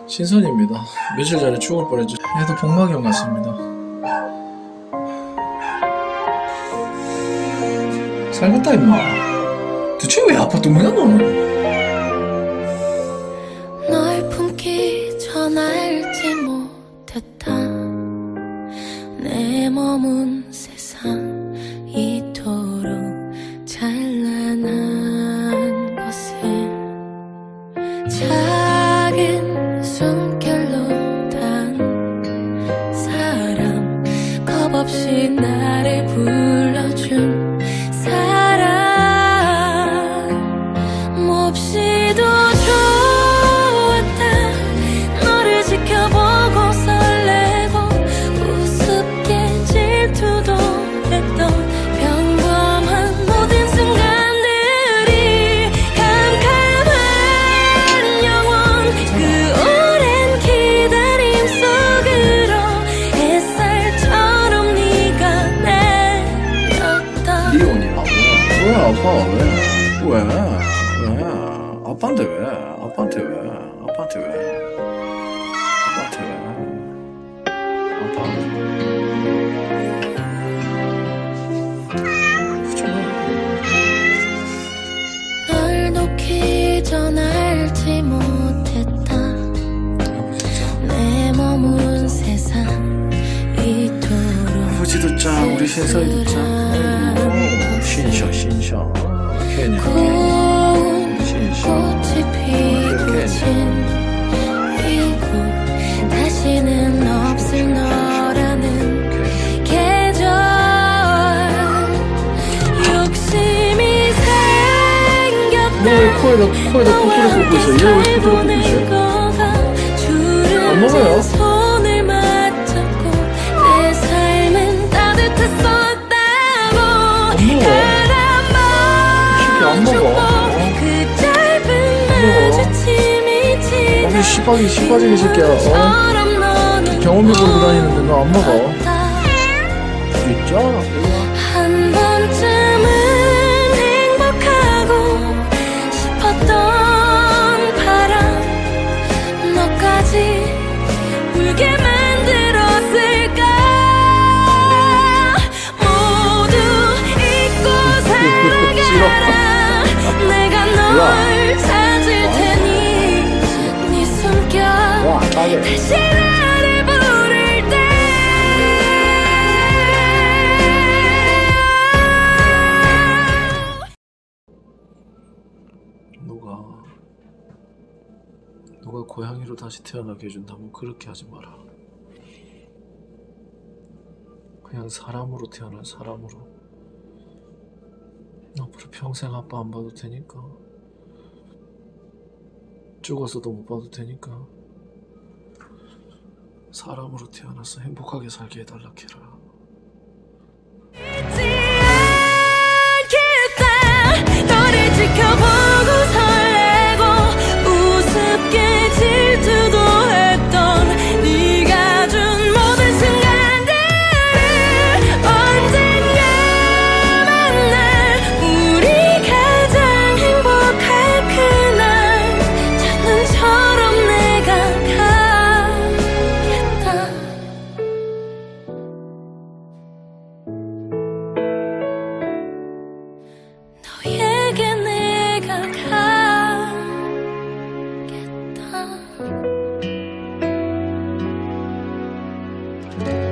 신선입니다. 며칠 전에 죽을 뻔했죠. 얘도 복막형 같습니다. 살겠다 임마. 대체 왜 아팠던 거야 너는? 널 품기 전 알지 못했다. 내 머문 세상 이토록 찬란한 것을 작은 숨결로 단 사람 겁없이 나를 불러준 사람 몹시도 좋았다. 너를 지켜보고 설레고 우습게 질투도 했던 평범한 모든 순간들이 캄캄한 영원 그 오랜 기다림 속으로 햇살처럼 네가 내렸다. 이혼이야. 왜 아파? 왜? 아빠한테 왜? 아빠한테 왜? 아빠 널 놓기 전 알지 못했다. 내 머문 세상 이토록 아버지도 짱, 우리 신서이도 짱. 신셔. 괜히. 꽃이 피고 진 이곳 다시는 없을 너라는 계절. 욕심이 생겼다. 너 코에다 코트를 쏟고 있어. 얘 왜 코트를 쏟고 있어? 안 먹어요? 손을 맞잡고 내 삶은 따뜻했었다고. 안 먹어. 아니 시바지기 새끼야. 경험이 걸고 다니는데 너 안 먹어. 진짜? 한 번쯤은 행복하고 싶었던 바람 너까지 울게 만들었을까. 모두 잊고 살아가. 내가 널 찾을 테니 네 숨결 다시 나를 부를 때. 너가 고양이로 다시 태어나게 해준다면 그렇게 하지 마라. 그냥 사람으로 태어난 사람으로. 앞으로 평생 아빠 안 봐도 되니까. 죽어서도 못 봐도 되니까 사람으로 태어나서 행복하게 살게 해달라 캐라. 너를 지켜보고 설레고 우습게 질투도 했던 네가 준 모든 순간들을 언젠가 만날 우리 가장 행복할 그날 장난처럼 내가 가겠다. 너에게 내가 가겠다.